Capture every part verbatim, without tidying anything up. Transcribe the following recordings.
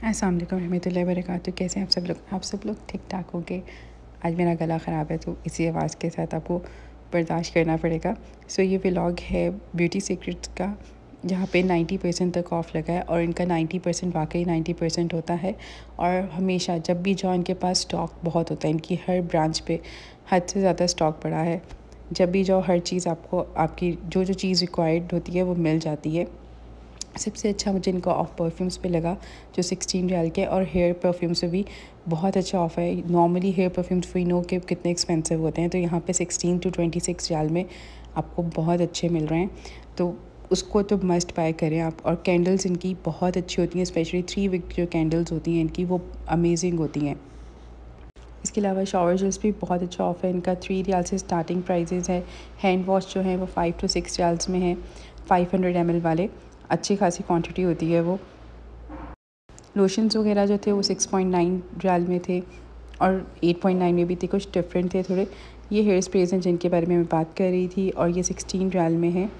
अस्सलाम वालेकुम रहमतुल्लाहि व बरकातुहू। कैसे हैं आप सब लोग? आप सब लोग ठीक ठाक होंगे। आज मेरा गला ख़राब है तो इसी आवाज़ के साथ आपको बर्दाश्त करना पड़ेगा। सो ये व्लॉग है ब्यूटी सीक्रेट्स का, जहाँ पे नब्बे परसेंट तक ऑफ़ लगा है और इनका नब्बे परसेंट वाकई नब्बे परसेंट होता है। और हमेशा जब भी जाओ इनके पास स्टॉक बहुत होता है। इनकी हर ब्रांच पे हद से ज़्यादा स्टॉक पड़ा है। जब भी जाओ हर चीज़ आपको आपकी जो जो चीज़ रिक्वायर्ड होती है वो मिल जाती है। सबसे अच्छा मुझे इनका ऑफ़ परफ्यूम्स पे लगा जो सिक्सटीन रियाल के, और हेयर परफ्यूम से भी बहुत अच्छा ऑफ़ है। Normally hair perfumes we know के कितने एक्सपेंसिव होते हैं, तो यहाँ पे sixteen to twenty six riyal में आपको बहुत अच्छे मिल रहे हैं, तो उसको तो मस्ट बाय करें आप। और कैंडल्स इनकी बहुत अच्छी होती हैं, स्पेशली थ्री विक जो कैंडल्स होती हैं इनकी वो अमेजिंग होती हैं। इसके अलावा शावर जेल्स भी बहुत अच्छा ऑफ़ है इनका। थ्री रियाल से स्टार्टिंग प्राइजेज़ है। हैंड वॉश जो है वो फाइव टू सिक्स रियाल्स में है, फाइव हंड्रेड एम एल वाले। अच्छी खासी क्वांटिटी होती है वो। लोशंस वगैरह जो थे वो सिक्स पॉइंट नाइन रियाल में थे और एट पॉइंट नाइन में भी थे, कुछ डिफरेंट थे थोड़े। ये हेयर स्प्रेज हैं जिनके बारे में मैं बात कर रही थी, और ये सिक्सटीन रियाल में है।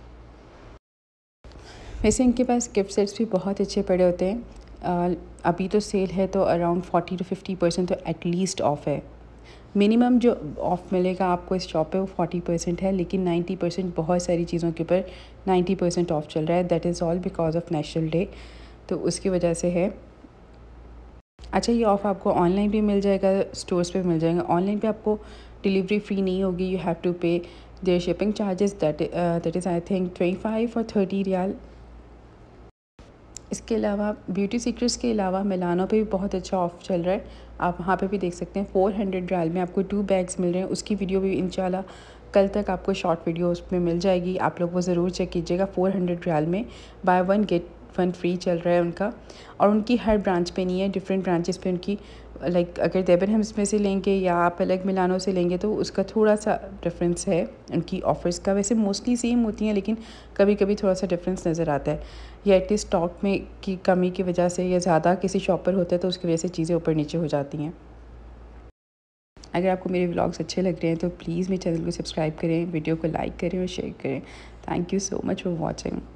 वैसे इनके पास गिफ्ट सेट्स भी बहुत अच्छे पड़े होते हैं। आ, अभी तो सेल है तो around forty to fifty percent तो एटलीस्ट ऑफ़ है। मिनिमम जो ऑफ़ मिलेगा आपको इस शॉप पे वो फोर्टी परसेंट है, लेकिन नाइन्टी परसेंट बहुत सारी चीज़ों के ऊपर नाइन्टी परसेंट ऑफ़ चल रहा है। That is all because of national day, तो उसकी वजह से है। अच्छा, ये ऑफ़ आपको ऑनलाइन भी मिल जाएगा, स्टोर्स पे मिल जाएगा। ऑनलाइन पे आपको डिलीवरी फ्री नहीं होगी, you have to pay their shipping charges, that that is I think twenty five और थर्टी रियाल। इसके अलावा ब्यूटी सीक्रेट्स के अलावा मिलानो पे भी बहुत अच्छा ऑफ़ चल रहा है, आप वहाँ पे भी देख सकते हैं। फोर हंड्रेड रियाल में आपको टू बैग्स मिल रहे हैं। उसकी वीडियो भी इंशाल्लाह कल तक आपको शॉर्ट वीडियो उसमें मिल जाएगी, आप लोग वो ज़रूर चेक कीजिएगा। फोर हंड्रेड रियाल में buy one get one free चल रहा है उनका। और उनकी हर ब्रांच पे नहीं है, डिफरेंट ब्रांचेस पे उनकी, लाइक अगर देबरहम्स में से लेंगे या आप अलग मिलानो से लेंगे तो उसका थोड़ा सा डिफरेंस है उनकी ऑफ़र्स का। वैसे मोस्टली सेम होती हैं, लेकिन कभी कभी थोड़ा सा डिफरेंस नज़र आता है, या एटलीस्ट स्टॉक में की कमी की वजह से, या ज़्यादा किसी शॉप पर होता है तो उसकी वजह से चीज़ें ऊपर नीचे हो जाती हैं। अगर आपको मेरे व्लॉग्स अच्छे लग रहे हैं तो प्लीज़ मेरे चैनल को सब्सक्राइब करें, वीडियो को लाइक करें और शेयर करें। Thank you so much for watching.